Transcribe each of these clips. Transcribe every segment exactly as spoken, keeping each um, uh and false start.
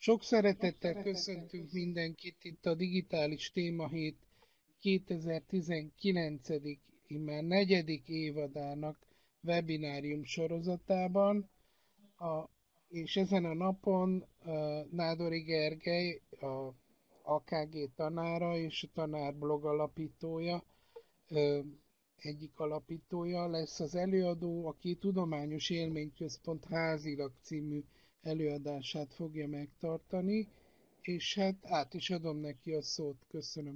Sok szeretettel köszöntünk mindenkit itt a Digitális Témahét kétezer-tizenkilencedik. immár negyedik évadának webinárium sorozatában, a, és ezen a napon a Nádori Gergely, a á ká gé tanára és a tanárblog alapítója, ö, egyik alapítója lesz az előadó, aki Tudományos Élményközpont házilag című előadását fogja megtartani, és hát át is adom neki a szót. Köszönöm.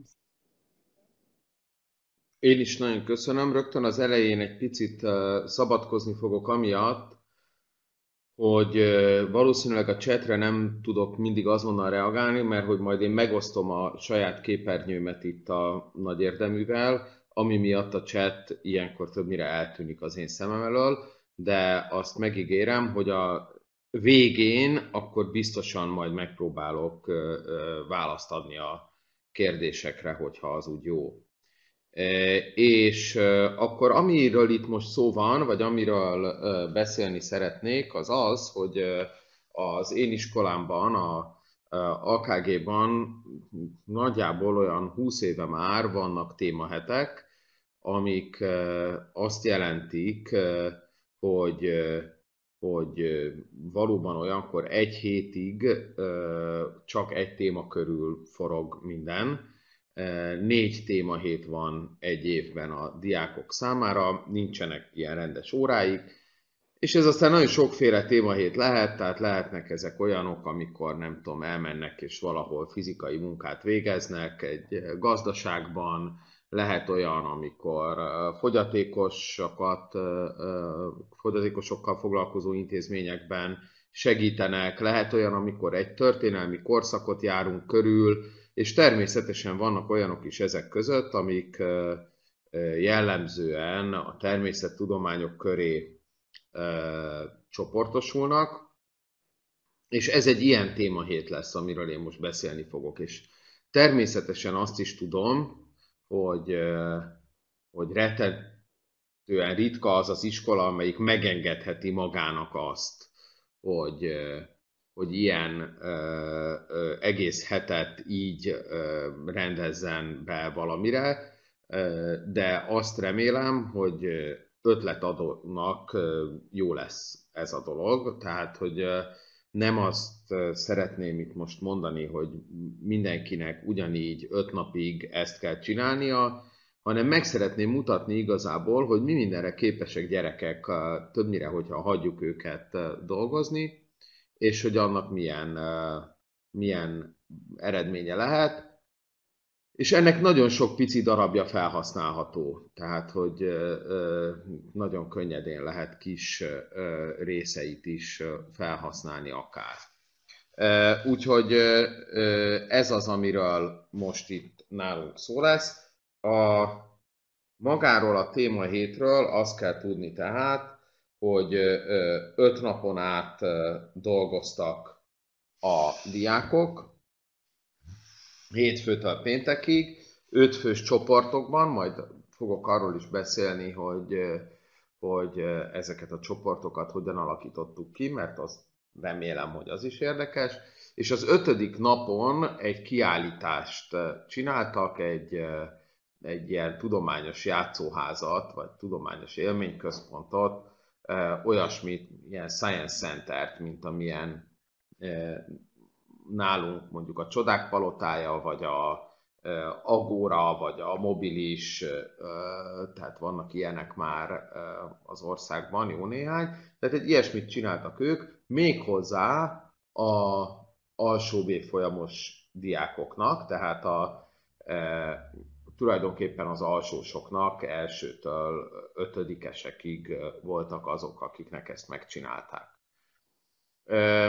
Én is nagyon köszönöm. Rögtön az elején egy picit uh, szabadkozni fogok amiatt, hogy uh, valószínűleg a chatre nem tudok mindig azonnal reagálni, mert hogy majd én megosztom a saját képernyőmet itt a nagy érdeművel, ami miatt a chat ilyenkor többnyire eltűnik az én szemem elől, de azt megígérem, hogy a végén akkor biztosan majd megpróbálok uh, uh, választ adni a kérdésekre, hogyha az úgy jó. És akkor amiről itt most szó van, vagy amiről beszélni szeretnék, az az, hogy az én iskolámban, a á ká gé-ban nagyjából olyan húsz éve már vannak témahetek, amik azt jelentik, hogy, hogy valóban olyankor egy hétig csak egy téma körül forog minden. Négy témahét van egy évben a diákok számára, nincsenek ilyen rendes óráik, és ez aztán nagyon sokféle témahét lehet, tehát lehetnek ezek olyanok, amikor nem tudom, elmennek és valahol fizikai munkát végeznek egy gazdaságban, lehet olyan, amikor fogyatékosokat, fogyatékosokkal foglalkozó intézményekben segítenek, lehet olyan, amikor egy történelmi korszakot járunk körül, és természetesen vannak olyanok is ezek között, amik jellemzően a természettudományok köré csoportosulnak, és ez egy ilyen témahét lesz, amiről én most beszélni fogok. És természetesen azt is tudom, hogy, hogy rettentően ritka az az iskola, amelyik megengedheti magának azt, hogy, hogy ilyen ö, ö, egész hetet így ö, rendezzen be valamire, ö, de azt remélem, hogy ötletadónak jó lesz ez a dolog, tehát hogy nem azt szeretném itt most mondani, hogy mindenkinek ugyanígy öt napig ezt kell csinálnia, hanem meg szeretném mutatni igazából, hogy mi mindenre képesek gyerekek, többnyire, hogyha hagyjuk őket dolgozni, és hogy annak milyen, milyen eredménye lehet. És ennek nagyon sok pici darabja felhasználható, tehát hogy nagyon könnyedén lehet kis részeit is felhasználni akár. Úgyhogy ez az, amiről most itt nálunk szó lesz. A magáról a témahétről azt kell tudni tehát, hogy öt napon át dolgoztak a diákok, hétfőtől péntekig, öt fős csoportokban, majd fogok arról is beszélni, hogy, hogy ezeket a csoportokat hogyan alakítottuk ki, mert azt remélem, hogy az is érdekes. És az ötödik napon egy kiállítást csináltak, egy, egy ilyen tudományos játszóházat, vagy tudományos élményközpontot, olyasmit, ilyen Science Centert, mint amilyen nálunk mondjuk a Csodák palotája, vagy a Agora, vagy a Mobilis, tehát vannak ilyenek már az országban, jó néhány. Tehát egy ilyesmit csináltak ők, méghozzá a alsóbb évfolyamos diákoknak, tehát a, e, tulajdonképpen az alsósoknak elsőtől ötödikesekig voltak azok, akiknek ezt megcsinálták. E,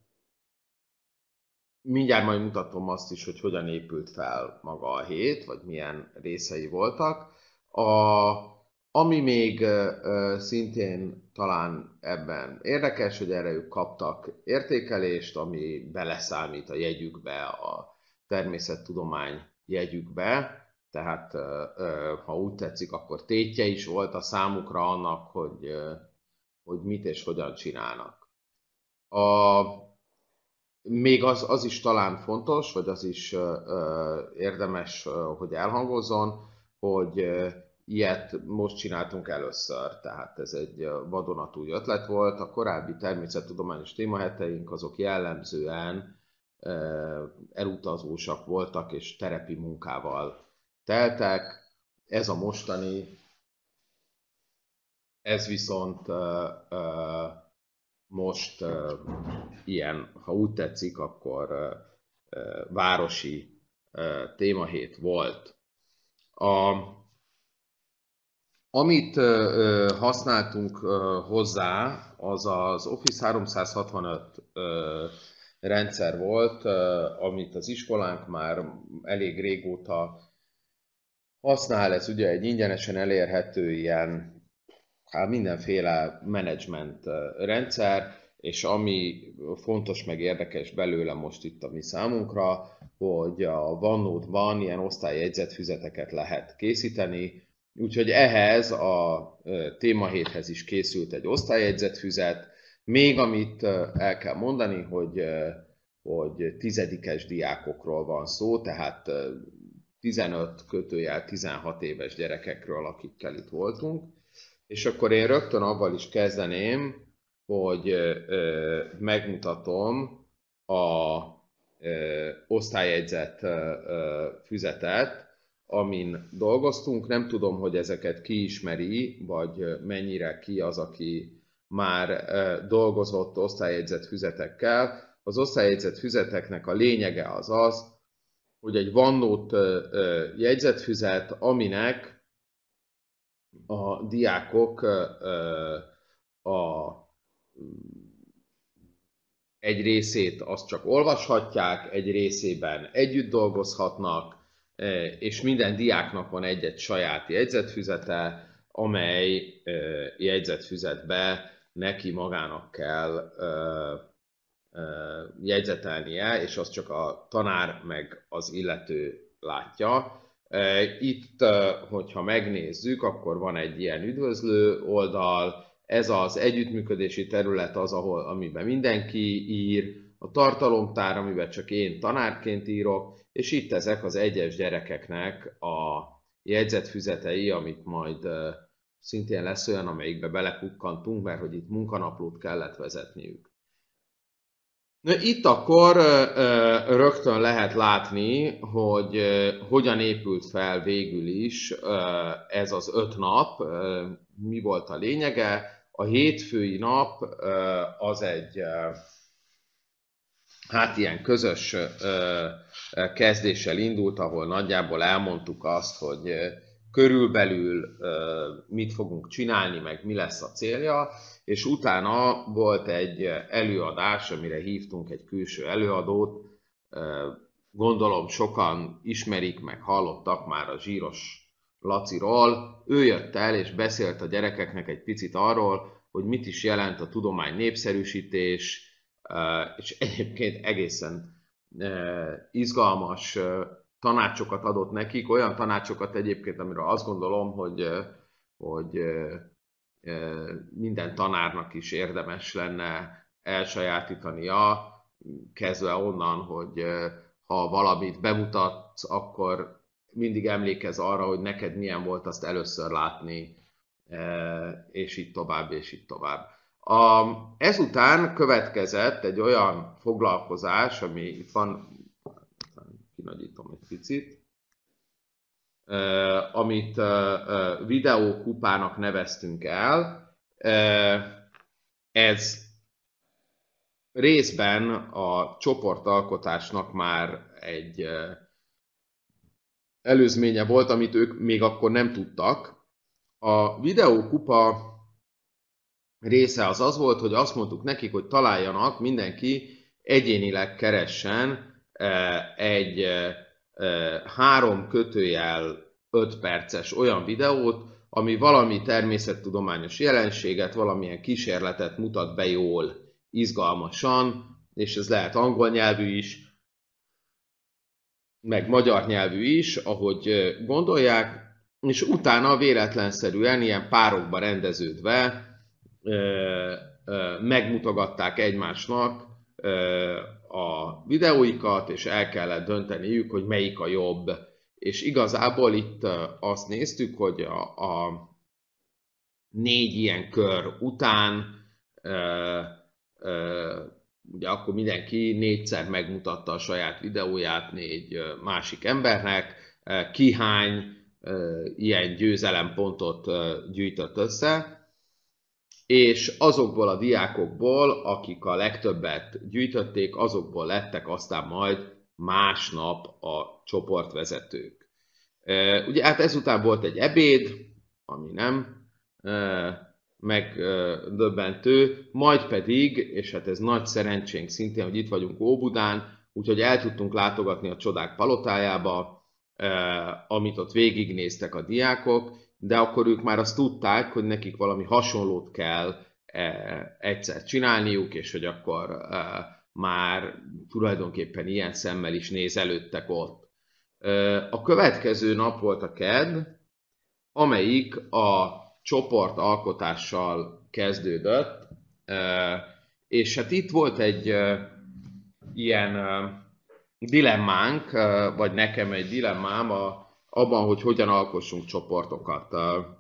Mindjárt majd mutatom azt is, hogy hogyan épült fel maga a hét, vagy milyen részei voltak. A, ami még ö, szintén talán ebben érdekes, hogy erre ők kaptak értékelést, ami beleszámít a jegyükbe, a természettudomány jegyükbe, tehát ö, ö, ha úgy tetszik, akkor tétje is volt a számukra annak, hogy, ö, hogy mit és hogyan csinálnak. A még az, az is talán fontos, vagy az is érdemes, hogy elhangozzon, hogy ilyet most csináltunk először, tehát ez egy vadonatúj ötlet volt. A korábbi természettudományos témaheteink azok jellemzően elutazósak voltak és terepi munkával teltek. Ez a mostani, ez viszont most ilyen, ha úgy tetszik, akkor városi témahét volt. A, amit használtunk hozzá, az az Office háromszázhatvanöt rendszer volt, amit az iskolánk már elég régóta használ. Ez ugye egy ingyenesen elérhető ilyen, hát mindenféle menedzsment rendszer, és ami fontos meg érdekes belőle most itt a mi számunkra, hogy a OneNote-ban ilyen osztályjegyzetfüzeteket lehet készíteni, úgyhogy ehhez a témahéthez is készült egy osztályjegyzetfüzet. Még amit el kell mondani, hogy, hogy tizedikes diákokról van szó, tehát tizenöt kötőjel tizenhat éves gyerekekről, akikkel itt voltunk. És akkor én rögtön avval is kezdeném, hogy ö, megmutatom a ö, osztályjegyzet ö, füzetet, amin dolgoztunk. Nem tudom, hogy ezeket ki ismeri, vagy mennyire ki az, aki már ö, dolgozott osztályjegyzet füzetekkel. Az osztályjegyzet füzeteknek a lényege az az, hogy egy OneNote ö, jegyzetfüzet, aminek a diákok a, egy részét azt csak olvashatják, egy részében együtt dolgozhatnak, és minden diáknak van egy-egy saját jegyzetfüzete, amely jegyzetfüzetbe neki magának kell jegyzetelnie, és azt csak a tanár meg az illető látja. Itt, hogyha megnézzük, akkor van egy ilyen üdvözlő oldal, ez az együttműködési terület az, ahol, amiben mindenki ír, a tartalomtár, amiben csak én tanárként írok, és itt ezek az egyes gyerekeknek a jegyzetfüzetei, amit majd szintén lesz olyan, amelyikbe belekukkantunk, mert hogy itt munkanaplót kellett vezetniük. Itt akkor rögtön lehet látni, hogy hogyan épült fel végül is ez az öt nap, mi volt a lényege. A hétfői nap az egy hát ilyen közös kezdéssel indult, ahol nagyjából elmondtuk azt, hogy körülbelül mit fogunk csinálni, meg mi lesz a célja, és utána volt egy előadás, amire hívtunk egy külső előadót. Gondolom sokan ismerik, meg hallottak már a Zsíros Laciról. Ő jött el és beszélt a gyerekeknek egy picit arról, hogy mit is jelent a tudomány népszerűsítés, és egyébként egészen izgalmas tanácsokat adott nekik, olyan tanácsokat egyébként, amiről azt gondolom, hogy, hogy minden tanárnak is érdemes lenne elsajátítania, kezdve onnan, hogy ha valamit bemutatsz, akkor mindig emlékezz arra, hogy neked milyen volt azt először látni, és így tovább, és így tovább. A, ezután következett egy olyan foglalkozás, ami itt van, kinagyítom egy picit, amit videókupának neveztünk el. Ez részben a csoportalkotásnak már egy előzménye volt, amit ők még akkor nem tudtak. A videókupa része az az volt, hogy azt mondtuk nekik, hogy találjanak, mindenki egyénileg keressen egy három kötőjel öt perces olyan videót, ami valami természettudományos jelenséget, valamilyen kísérletet mutat be jól, izgalmasan, és ez lehet angol nyelvű is, meg magyar nyelvű is, ahogy gondolják, és utána véletlenszerűen ilyen párokba rendeződve megmutogatták egymásnak a videóikat, és el kellett dönteniük, hogy melyik a jobb. És igazából itt azt néztük, hogy a, a négy ilyen kör után ö, ö, ugye akkor mindenki négyszer megmutatta a saját videóját négy másik embernek, ki hány ilyen győzelempontot gyűjtött össze, és azokból a diákokból, akik a legtöbbet gyűjtötték, azokból lettek aztán majd másnap a csoportvezetők. Ugye hát ezután volt egy ebéd, ami nem megdöbbentő, majd pedig, és hát ez nagy szerencsénk szintén, hogy itt vagyunk Óbudán, úgyhogy el tudtunk látogatni a Csodák palotájába, amit ott végignéztek a diákok, de akkor ők már azt tudták, hogy nekik valami hasonlót kell egyszer csinálniuk, és hogy akkor már tulajdonképpen ilyen szemmel is nézelődtek ott. A következő nap volt a kedd, amelyik a csoportalkotással kezdődött, és hát itt volt egy ilyen dilemmánk, vagy nekem egy dilemmám abban, hogy hogyan alkossunk csoportokat.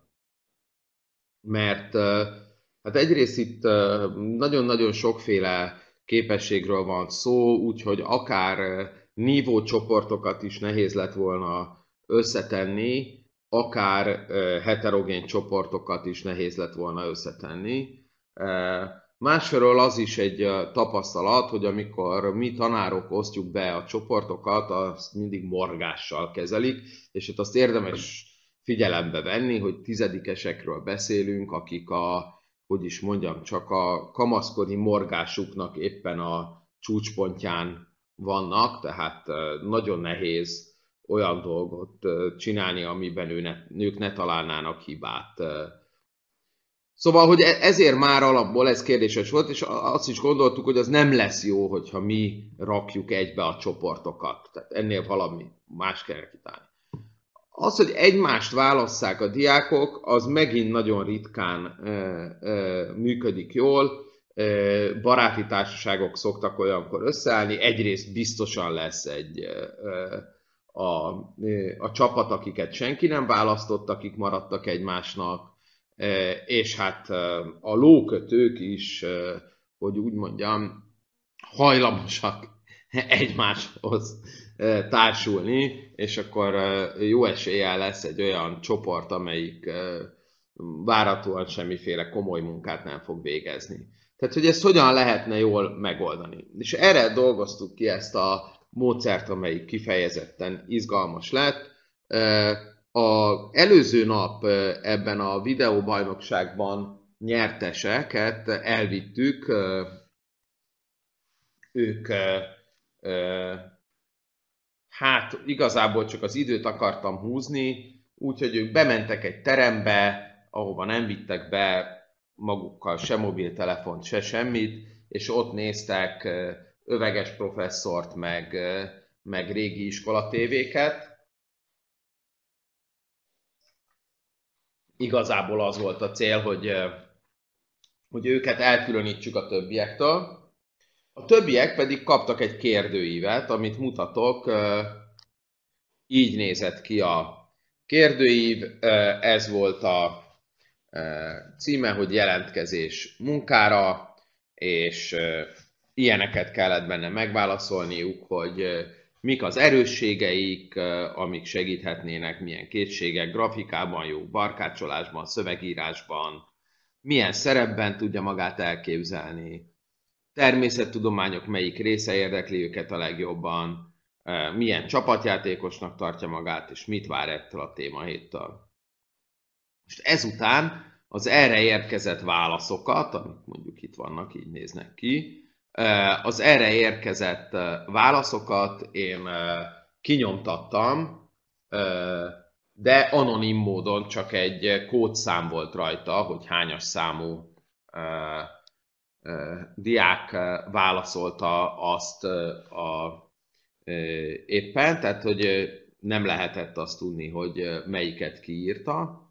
Mert hát egyrészt itt nagyon-nagyon sokféle képességről van szó, úgyhogy akár nívócsoportokat is nehéz lett volna összetenni, akár heterogén csoportokat is nehéz lett volna összetenni. Másfelől az is egy tapasztalat, hogy amikor mi tanárok osztjuk be a csoportokat, azt mindig morgással kezelik, és itt azt érdemes figyelembe venni, hogy tizedikesekről beszélünk, akik a, hogy is mondjam, csak a kamaszkori morgásuknak éppen a csúcspontján vannak, tehát nagyon nehéz olyan dolgot csinálni, amiben ő ne, ők ne találnának hibát. Szóval, hogy ezért már alapból ez kérdéses volt, és azt is gondoltuk, hogy az nem lesz jó, hogyha mi rakjuk egybe a csoportokat. Tehát ennél valami más kell kitálni. Az, hogy egymást válasszák a diákok, az megint nagyon ritkán ö, ö, működik jól. Baráti társaságok szoktak olyankor összeállni. Egyrészt biztosan lesz egy ö, a, a csapat, akiket senki nem választott, akik maradtak egymásnak, és hát a lókötők is, hogy úgy mondjam, hajlamosak egymáshoz társulni, és akkor jó eséllyel lesz egy olyan csoport, amelyik várhatóan semmiféle komoly munkát nem fog végezni. Tehát, hogy ezt hogyan lehetne jól megoldani. És erre dolgoztuk ki ezt a módszert, amelyik kifejezetten izgalmas lett. Az előző nap ebben a videóbajnokságban nyerteseket elvittük, ők hát igazából csak az időt akartam húzni, úgyhogy ők bementek egy terembe, ahova nem vittek be magukkal se mobiltelefont, se semmit, és ott néztek Öveges professzort, meg, meg régi iskolatévéket. Igazából az volt a cél, hogy, hogy őket elkülönítsük a többiektől. A többiek pedig kaptak egy kérdőívet, amit mutatok. Így nézett ki a kérdőív. Ez volt a címe, hogy jelentkezés munkára, és ilyeneket kellett benne megválaszolniuk, hogy mik az erősségeik, amik segíthetnének, milyen készségek, grafikában jók, barkácsolásban, szövegírásban, milyen szerepben tudja magát elképzelni, természettudományok melyik része érdekli őket a legjobban, milyen csapatjátékosnak tartja magát, és mit vár ettől a témahéttől. Most ezután az erre érkezett válaszokat, amik mondjuk itt vannak, így néznek ki, az erre érkezett válaszokat én kinyomtattam, de anonim módon csak egy kódszám volt rajta, hogy hányas számú diák válaszolta azt a, éppen, tehát hogy nem lehetett azt tudni, hogy melyiket kiírta.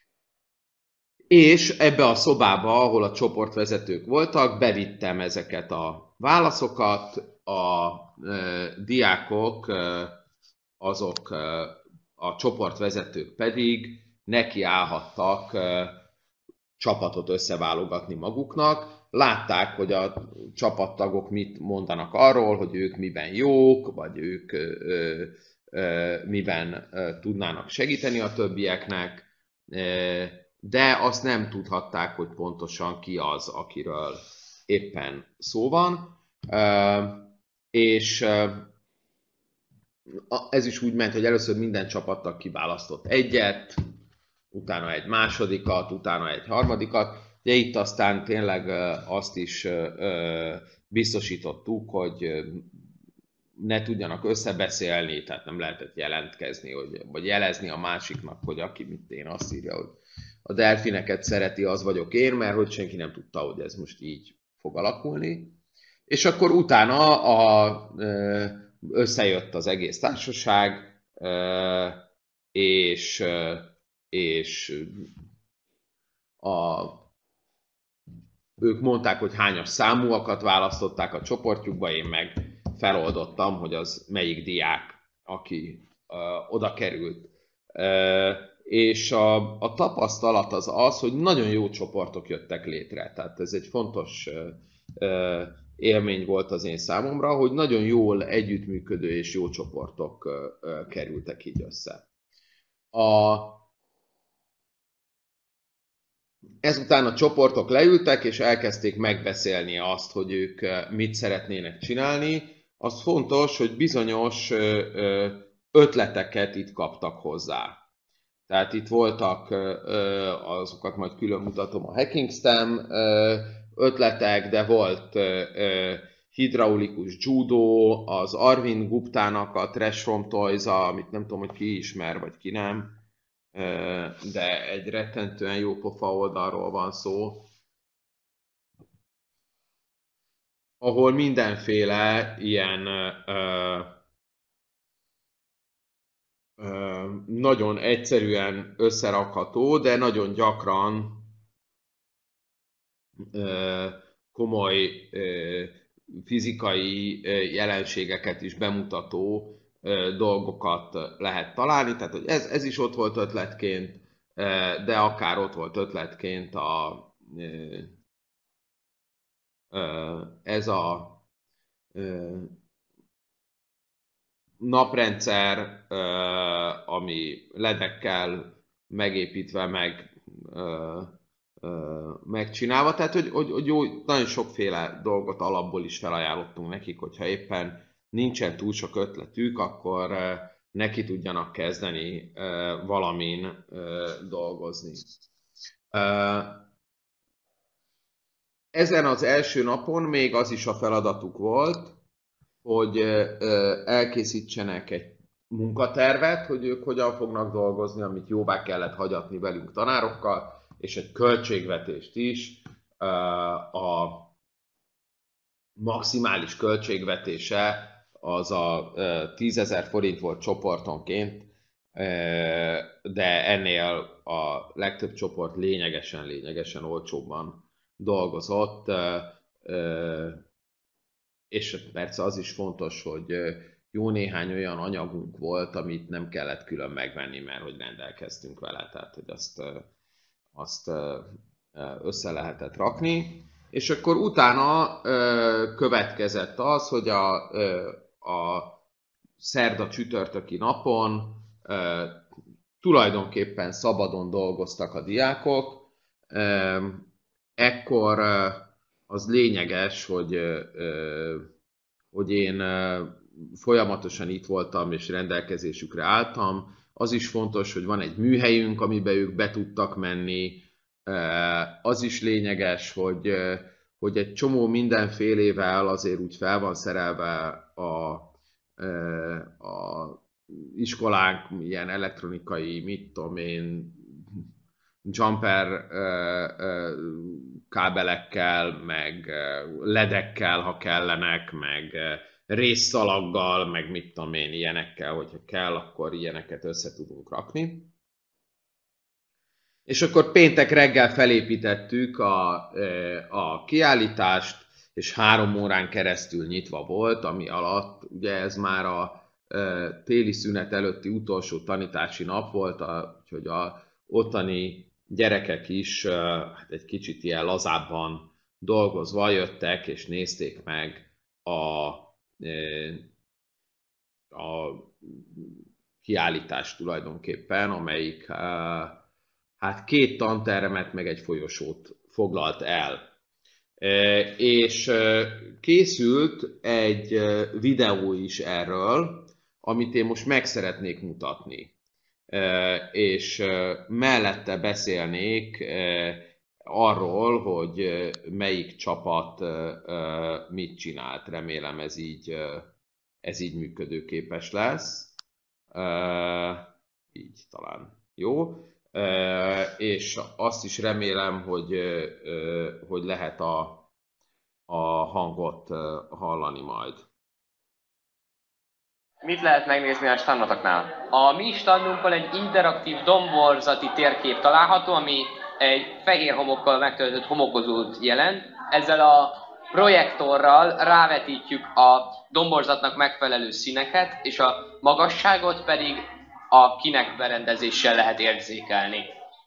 És ebbe a szobába, ahol a csoportvezetők voltak, bevittem ezeket a válaszokat, a diákok, azok a csoportvezetők pedig nekiállhattak csapatot összeválogatni maguknak. Látták, hogy a csapattagok mit mondanak arról, hogy ők miben jók, vagy ők ö, ö, miben ö, tudnának segíteni a többieknek, de azt nem tudhatták, hogy pontosan ki az, akiről éppen szó van. És ez is úgy ment, hogy először minden csapattag kiválasztott egyet, utána egy másodikat, utána egy harmadikat. Ugye itt aztán tényleg azt is biztosítottuk, hogy ne tudjanak összebeszélni, tehát nem lehetett jelentkezni, hogy, vagy jelezni a másiknak, hogy aki mit én azt írja, hogy a delfineket szereti, az vagyok én, mert hogy senki nem tudta, hogy ez most így fog alakulni. És akkor utána a, összejött az egész társaság, és, és a, ők mondták, hogy hányas számúakat választották a csoportjukba, én meg feloldottam, hogy az melyik diák, aki oda került. És a, a tapasztalat az az, hogy nagyon jó csoportok jöttek létre. Tehát ez egy fontos élmény volt az én számomra, hogy nagyon jól együttműködő és jó csoportok kerültek így össze. A... Ezután a csoportok leültek, és elkezdték megbeszélni azt, hogy ők mit szeretnének csinálni. Az fontos, hogy bizonyos ötleteket itt kaptak hozzá. Tehát itt voltak, azokat majd külön mutatom, a Hacking STEM ötletek, de volt hidraulikus judo, az Arvind Guptának a Trash from Toys, amit nem tudom, hogy ki ismer, vagy ki nem, de egy rettentően jó pofa oldalról van szó, ahol mindenféle ilyen nagyon egyszerűen összerakható, de nagyon gyakran komoly fizikai jelenségeket is bemutató dolgokat lehet találni. Tehát hogy ez, ez is ott volt ötletként, de akár ott volt ötletként a, ez a naprendszer, ami ledekkel megépítve, meg megcsinálva, tehát hogy, hogy, hogy jó, nagyon sokféle dolgot alapból is felajánlottunk nekik, hogyha éppen nincsen túl sok ötletük, akkor neki tudjanak kezdeni valamin dolgozni. Ezen az első napon még az is a feladatuk volt, hogy elkészítsenek egy munkatervet, hogy ők hogyan fognak dolgozni, amit jóvá kellett hagyatni velünk tanárokkal, és egy költségvetést is. A maximális költségvetése az a tízezer forint volt csoportonként, de ennél a legtöbb csoport lényegesen, lényegesen olcsóbban dolgozott, és persze az is fontos, hogy jó néhány olyan anyagunk volt, amit nem kellett külön megvenni, mert hogy rendelkeztünk vele, tehát hogy azt, azt össze lehetett rakni. És akkor utána következett az, hogy a, a szerda csütörtöki napon tulajdonképpen szabadon dolgoztak a diákok. Ekkor az lényeges, hogy, hogy én folyamatosan itt voltam és rendelkezésükre álltam. Az is fontos, hogy van egy műhelyünk, amiben ők be tudtak menni. Az is lényeges, hogy, hogy egy csomó mindenfélével azért úgy fel van szerelve a, a iskolánk, ilyen elektronikai, mit tudom én, jumper kábelekkel, meg ledekkel, ha kellenek, meg résszalaggal, meg mit tudom én, ilyenekkel, hogyha kell, akkor ilyeneket össze tudunk rakni. És akkor péntek reggel felépítettük a, a kiállítást, és három órán keresztül nyitva volt, ami alatt ugye ez már a téli szünet előtti utolsó tanítási nap volt, úgyhogy a ottani gyerekek is hát egy kicsit ilyen lazábban dolgozva jöttek, és nézték meg a, a kiállítást tulajdonképpen, amelyik hát két tanteremet, meg egy folyosót foglalt el. És készült egy videó is erről, amit én most meg szeretnék mutatni. És mellette beszélnék arról, hogy melyik csapat mit csinált. Remélem ez így, ez így működőképes lesz. Így talán jó. És azt is remélem, hogy, hogy lehet a, a hangot hallani majd. Mit lehet megnézni a standotoknál? A mi standunkon egy interaktív domborzati térkép található, ami egy fehér homokkal megtöltött homokozót jelent. Ezzel a projektorral rávetítjük a domborzatnak megfelelő színeket, és a magasságot pedig a Kinect berendezéssel lehet érzékelni.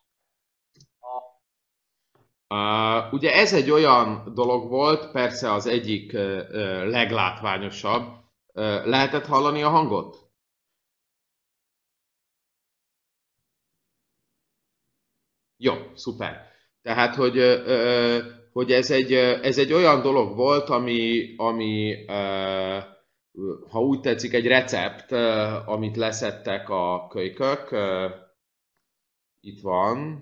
Uh, ugye ez egy olyan dolog volt, persze az egyik uh, leglátványosabb. Uh, lehetett hallani a hangot? Jó, szuper. Tehát, hogy, uh, hogy ez, egy, ez egy olyan dolog volt, ami, ami uh, ha úgy tetszik, egy recept, uh, amit leszettek a kölykök. Uh, itt van.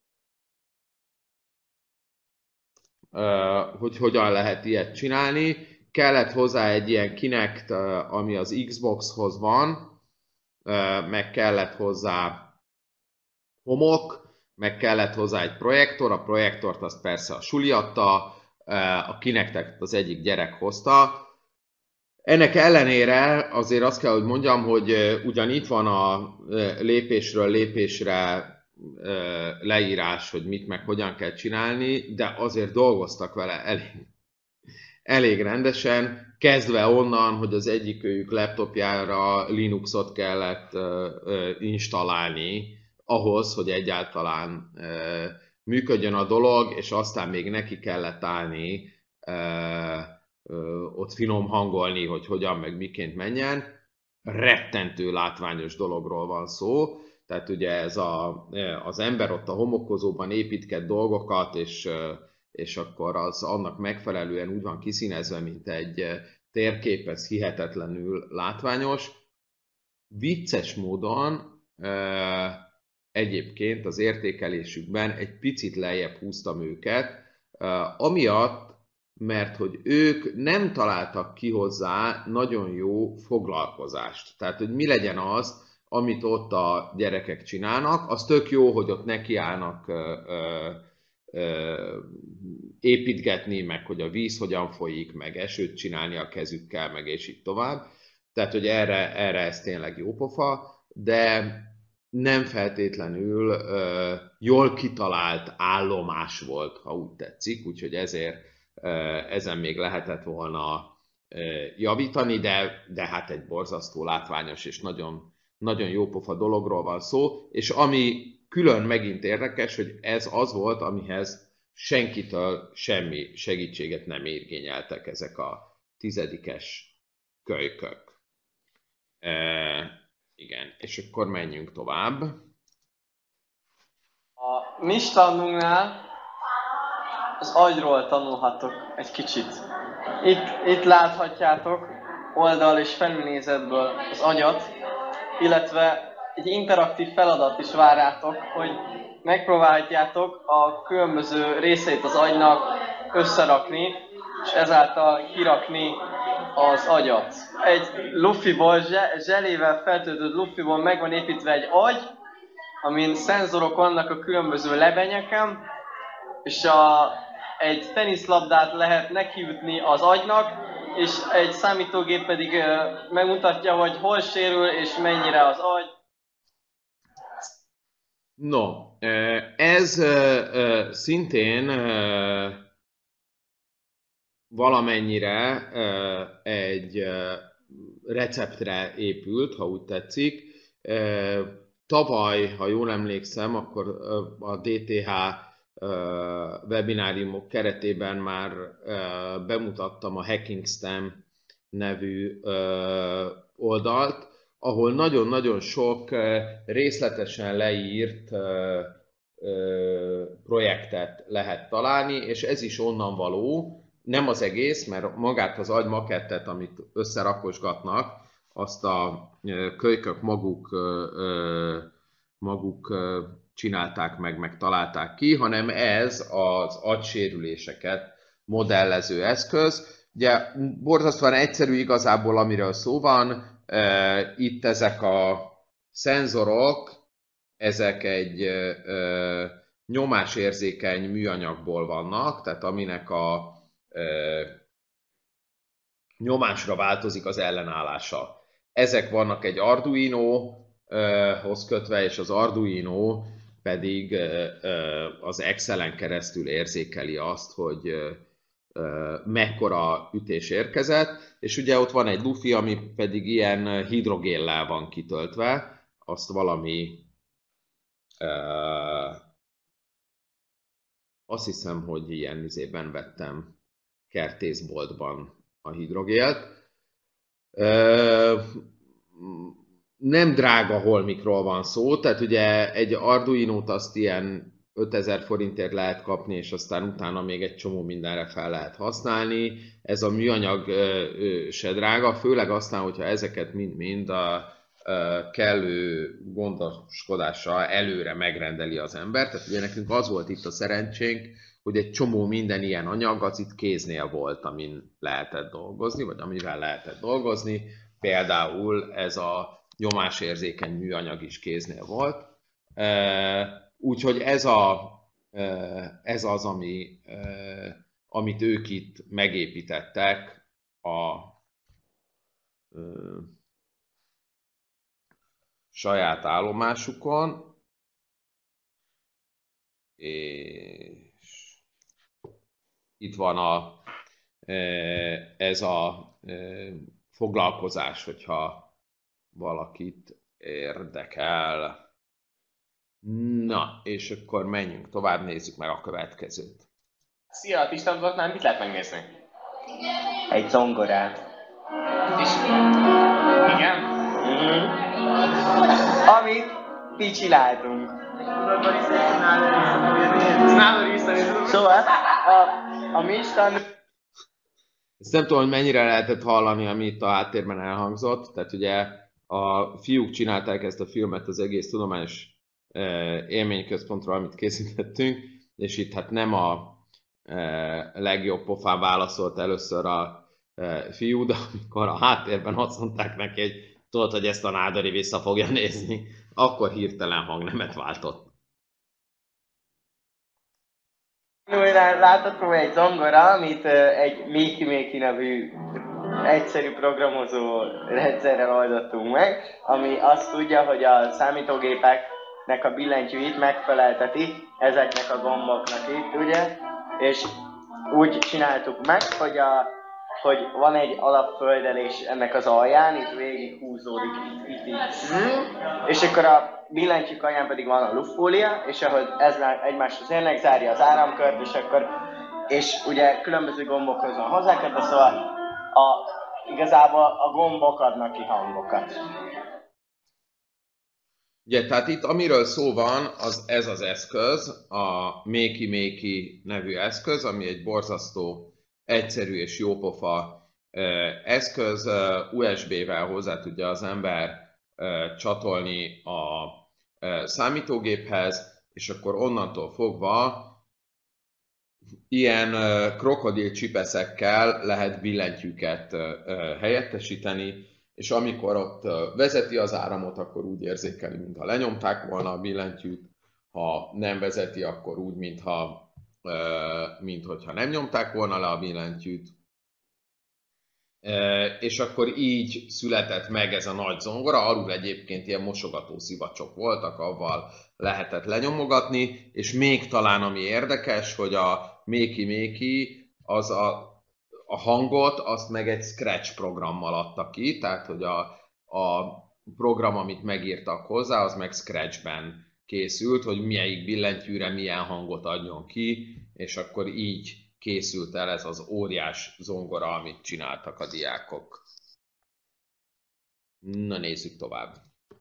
Hogy hogyan lehet ilyet csinálni. Kellett hozzá egy ilyen Kinect, ami az Xboxhoz van, meg kellett hozzá homok, meg kellett hozzá egy projektor, a projektort azt persze a suli adta, a Kinectet az egyik gyerek hozta. Ennek ellenére azért azt kell, hogy mondjam, hogy ugyan itt van a lépésről lépésre leírás, hogy mit meg hogyan kell csinálni, de azért dolgoztak vele elég, elég rendesen, kezdve onnan, hogy az egyikőjük laptopjára Linuxot kellett installálni ahhoz, hogy egyáltalán működjön a dolog, és aztán még neki kellett állni, ott finom hangolni, hogy hogyan meg miként menjen. Rettentő látványos dologról van szó. Tehát ugye ez a, az ember ott a homokozóban építket dolgokat, és, és akkor az annak megfelelően úgy van kiszínezve, mint egy térkép, ez hihetetlenül látványos. Vicces módon egyébként az értékelésükben egy picit lejjebb húztam őket, amiatt, mert hogy ők nem találtak ki hozzá nagyon jó foglalkozást. Tehát, hogy mi legyen az, amit ott a gyerekek csinálnak, az tök jó, hogy ott nekiállnak ö, ö, ö, építgetni, meg hogy a víz hogyan folyik, meg esőt csinálni a kezükkel, meg és így tovább. Tehát, hogy erre, erre ez tényleg jó pofa, de nem feltétlenül ö, jól kitalált állomás volt, ha úgy tetszik, úgyhogy ezért ö, ezen még lehetett volna ö, javítani, de, de hát egy borzasztó látványos és nagyon nagyon jópofa dologról van szó, és ami külön megint érdekes, hogy ez az volt, amihez senkitől semmi segítséget nem igényeltek ezek a tizedikes kölykök. E, igen, és akkor menjünk tovább. A mi standunknál az agyról tanulhatok egy kicsit. Itt, itt láthatjátok oldal és felülnézetből az agyat, illetve egy interaktív feladat is vár rátok, hogy megpróbálhatjátok a különböző részeit az agynak összerakni, és ezáltal kirakni az agyat. Egy lufiból, zselével feltöltött lufiból meg van építve egy agy, amin szenzorok vannak a különböző lebenyeken, és a, egy teniszlabdát lehet nekiütni az agynak, és egy számítógép pedig uh, megmutatja, hogy hol sérül és mennyire az agy. No, ez uh, uh, szintén uh, valamennyire egy receptre épült, ha úgy tetszik. Tavaly, ha jól emlékszem, akkor a dé té há webináriumok keretében már bemutattam a Hacking STEM nevű oldalt, ahol nagyon-nagyon sok részletesen leírt projektet lehet találni, és ez is onnan való, nem az egész, mert magát az agymakettet, amit összerakosgatnak, azt a kölykök maguk, maguk csinálták meg, meg találták ki, hanem ez az agysérüléseket modellező eszköz. Ugye borzasztóan egyszerű igazából, amiről szó van, itt ezek a szenzorok, ezek egy ö, nyomásérzékeny műanyagból vannak, tehát aminek a ö, nyomásra változik az ellenállása. Ezek vannak egy Arduino-hoz kötve, és az Arduino pedig ö, ö, az Excel-en keresztül érzékeli azt, hogy ö, ö, mekkora ütés érkezett, és ugye ott van egy lufi, ami pedig ilyen hidrogéllel van kitöltve, azt valami Uh, azt hiszem, hogy ilyen izében vettem kertészboltban a hidrogélt. Uh, nem drága holmikról van szó, tehát ugye egy Arduino-t azt ilyen ötezer forintért lehet kapni, és aztán utána még egy csomó mindenre fel lehet használni. Ez a műanyag uh, se drága, főleg aztán, hogyha ezeket mind-mind a kellő gondoskodással előre megrendeli az ember. Tehát ugye nekünk az volt itt a szerencsénk, hogy egy csomó minden ilyen anyag az itt kéznél volt, amin lehetett dolgozni, vagy amivel lehetett dolgozni. Például ez a nyomásérzékeny műanyag is kéznél volt. Úgyhogy ez, a, ez az, ami, amit ők itt megépítettek a saját állomásukon, és itt van a, ez a foglalkozás, hogyha valakit érdekel. Na, és akkor menjünk tovább, nézzük meg a következőt. Szia, a Pistenblokknál mit lehet megnézni? Egy zongorát. És... Igen? Mm-hmm. Amit mi csináltunk. Szóval a, a mi stand... Ezt nem tudom, hogy mennyire lehetett hallani, ami itt a háttérben elhangzott. Tehát ugye a fiúk csinálták ezt a filmet az egész tudományos élményközpontról, amit készítettünk, és itt hát nem a legjobb pofán válaszolt először a fiú, de amikor a háttérben azt mondták neki, hogy tudod, hogy ezt a Nádori vissza fogja nézni, akkor hirtelen hangnemet váltott. Látható egy zongora, amit egy Miki Miki nevű egyszerű programozó rendszerrel oldottunk meg, ami azt tudja, hogy a számítógépeknek a billentyűit megfelelteti ezeknek a gomboknak itt, ugye? És úgy csináltuk meg, hogy a hogy van egy alapföldelés ennek az alján, itt végig húzódik, itt, itt, itt. Hmm. És akkor a billentyűk alján pedig van a luftfólia, és ahogy ez egymáshoz érnek, zárja az áramkört, és akkor, és ugye különböző gombokhoz van hozzákötve, szóval a, igazából a gombok adnak ki hangokat. Ugye, tehát itt amiről szó van, az ez az eszköz, a Makey Makey nevű eszköz, ami egy borzasztó egyszerű és jópofa eszköz, u es bé-vel hozzá tudja az ember csatolni a számítógéphez, és akkor onnantól fogva ilyen krokodil csipeszekkel lehet billentyűket helyettesíteni, és amikor ott vezeti az áramot, akkor úgy érzékeli, mintha lenyomták volna a billentyűt, ha nem vezeti, akkor úgy, mintha mint hogyha nem nyomták volna le a billentyűt. És akkor így született meg ez a nagy zongora, alul egyébként ilyen mosogató szivacsok voltak, avval lehetett lenyomogatni, és még talán ami érdekes, hogy a Makey Makey az a, a hangot azt meg egy Scratch programmal adta ki, tehát hogy a, a program, amit megírtak hozzá, az meg Scratchben készült, hogy melyik billentyűre milyen hangot adjon ki, és akkor így készült el ez az óriás zongora, amit csináltak a diákok. Na nézzük tovább.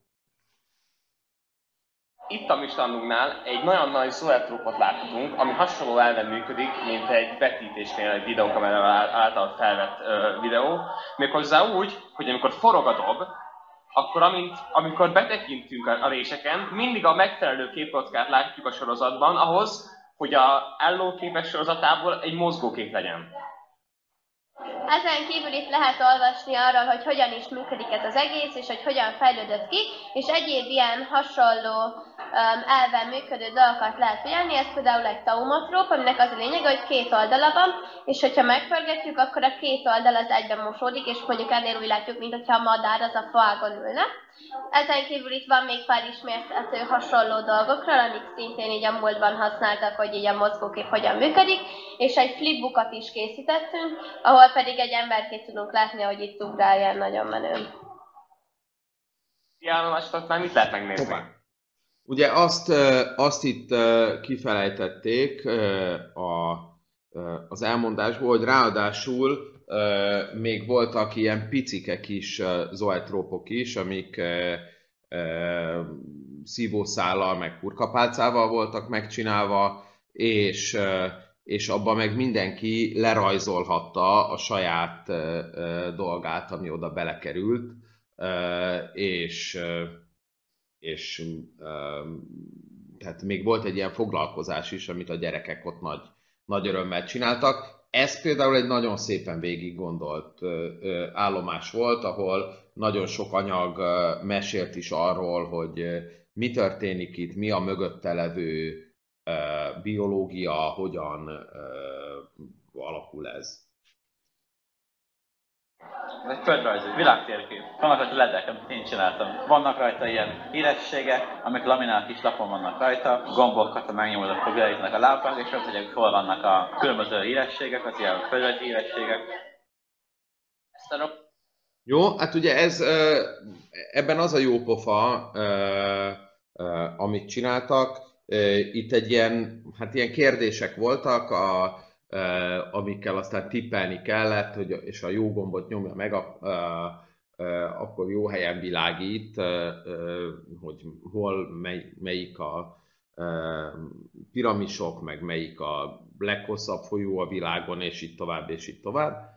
Itt a mi standunknál egy nagyon nagy zoetrópot láthatunk, ami hasonló elven működik, mint egy vetítésnél egy videókamera által felvett ö, videó. Méghozzá úgy, hogy amikor forog a dob, akkor amint, amikor betekintünk a, a réseken, mindig a megfelelő képkockát látjuk a sorozatban ahhoz, hogy a állóképes sorozatából egy mozgókép legyen. Ezen kívül itt lehet olvasni arról, hogy hogyan is működik ez az egész, és hogy hogyan fejlődött ki, és egyéb ilyen hasonló um, elven működő dolgokat lehet figyelni. Ez például egy taumotróp, aminek az a lényege, hogy két oldala van, és hogyha megpörgetjük, akkor a két oldal az egyben mosódik, és mondjuk ennél úgy látjuk, mint hogyha a madár az a faágon ülne. Ezen kívül itt van még pár ismertető hasonló dolgokról, amik szintén így a múltban használtak, hogy így a mozgókép hogyan működik, és egy flipbookot is készítettünk, ahol pedig egy emberkét tudunk látni, hogy itt ugrál ilyen nagyon menőn. Állomástoknál mit lehet megnézni? Ugye azt, azt itt kifelejtették a, az elmondásból, hogy ráadásul még voltak ilyen picike kis zoetrópok is, amik szívószállal meg hurkapálcával voltak megcsinálva, és, és abban meg mindenki lerajzolhatta a saját dolgát, ami oda belekerült, és, és tehát még volt egy ilyen foglalkozás is, amit a gyerekek ott nagy, nagy örömmel csináltak. Ez például egy nagyon szépen végig gondolt állomás volt, ahol nagyon sok anyag mesélt is arról, hogy mi történik itt, mi a mögötte levő biológia, hogyan alakul ez. Ez egy földrajz, egy világtérkép. Vannak rajta ledek, amit én csináltam. Vannak rajta ilyen hírességek, amik laminált kis lapon vannak rajta. Gombokat, ha megnyomod, akkor világítanak a lábak, és ott, hogy hol vannak a különböző hírességek, az ilyen földrajzi hírességek. Ezt a Jó, hát ugye ez, ebben az a jó pofa, amit csináltak. Itt egy ilyen, hát ilyen kérdések voltak, a, amikkel aztán tippelni kellett, hogy, és a jó gombot nyomja meg, a, a, a, akkor jó helyen világít, hogy hol, mely, melyik a, a piramisok, meg melyik a leghosszabb folyó a világon, és így tovább, és így tovább.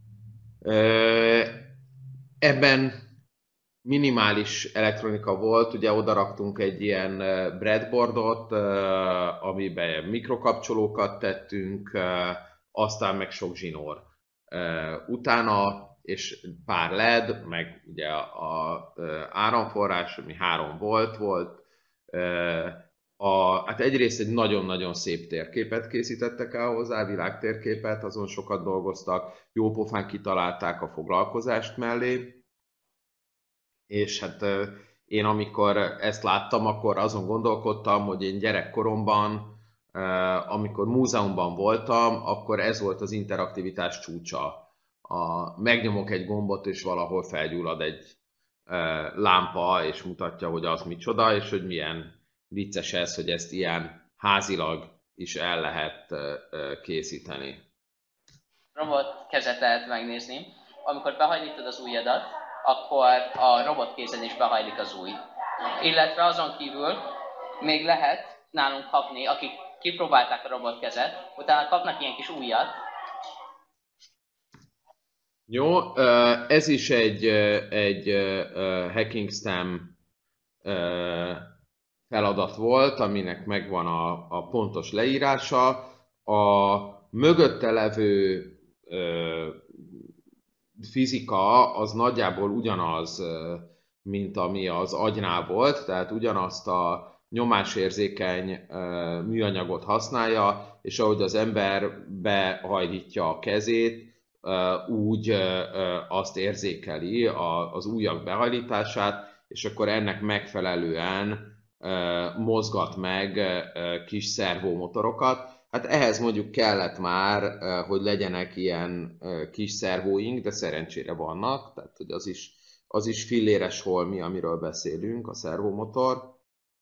Ebben minimális elektronika volt, ugye oda raktunk egy ilyen breadboardot, amiben mikrokapcsolókat tettünk, aztán meg sok zsinór. Utána, és pár led, meg ugye a áramforrás, ami három volt volt. A, hát egyrészt egy nagyon-nagyon szép térképet készítettek el hozzá, világtérképet, azon sokat dolgoztak, jópofán kitalálták a foglalkozást mellé. És hát én amikor ezt láttam, akkor azon gondolkodtam, hogy én gyerekkoromban, amikor múzeumban voltam, akkor ez volt az interaktivitás csúcsa. A, megnyomok egy gombot, és valahol felgyullad egy lámpa, és mutatja, hogy az micsoda, és hogy milyen vicces ez, hogy ezt ilyen házilag is el lehet készíteni. Robot kezet lehet megnézni. Amikor behajlítod az ujjadat, akkor a robotkézen is behajlik az ujj. Illetve azon kívül még lehet nálunk kapni, akik kipróbálták a robotkezet, utána kapnak ilyen kis ujjat. Jó, ez is egy, egy Hacking STEM feladat volt, aminek megvan a, a pontos leírása. A mögötte levő fizika az nagyjából ugyanaz, mint ami az agynál volt, tehát ugyanazt a nyomásérzékeny műanyagot használja, és ahogy az ember behajlítja a kezét, úgy azt érzékeli az ujjak behajlítását, és akkor ennek megfelelően mozgat meg kis szervomotorokat. Hát ehhez mondjuk kellett már, hogy legyenek ilyen kis szervóink, de szerencsére vannak, tehát hogy az is, az is filléres holmi, amiről beszélünk, a szervomotor.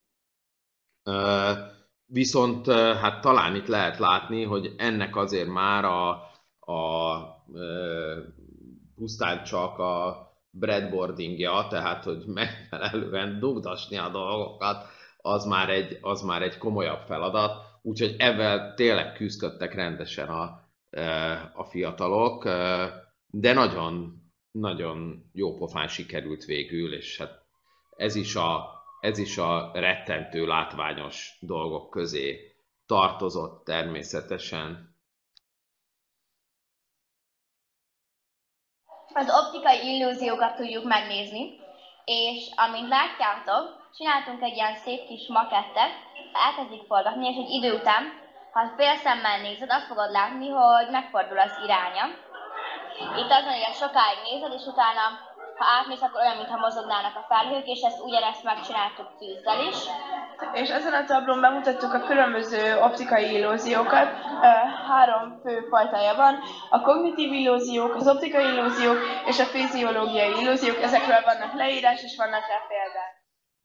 Viszont hát talán itt lehet látni, hogy ennek azért már a, a pusztán csak a breadboardingja, tehát hogy megfelelően dugdasni a dolgokat, az már egy, az már egy komolyabb feladat. Úgyhogy ebben tényleg küzdöttek rendesen a, a fiatalok, de nagyon, nagyon jó pofán sikerült végül, és hát ez is a, ez is a rettentő látványos dolgok közé tartozott természetesen. Az optikai illúziókat tudjuk megnézni, és amint látjátok, csináltunk egy ilyen szép kis makettet, elkezdik forgatni, és egy idő után, ha félszemmel nézed, azt fogod látni, hogy megfordul az iránya. Itt az van, hogy sokáig nézed, és utána, ha átmész, akkor olyan, mintha mozognának a felhők, és ezt ugyanezt megcsináltuk tűzzel is. És ezen a tablón bemutattuk a különböző optikai illúziókat. Három fő fajtája van. A kognitív illúziók, az optikai illúziók és a fiziológiai illúziók. Ezekről vannak leírás, és vannak rá példák.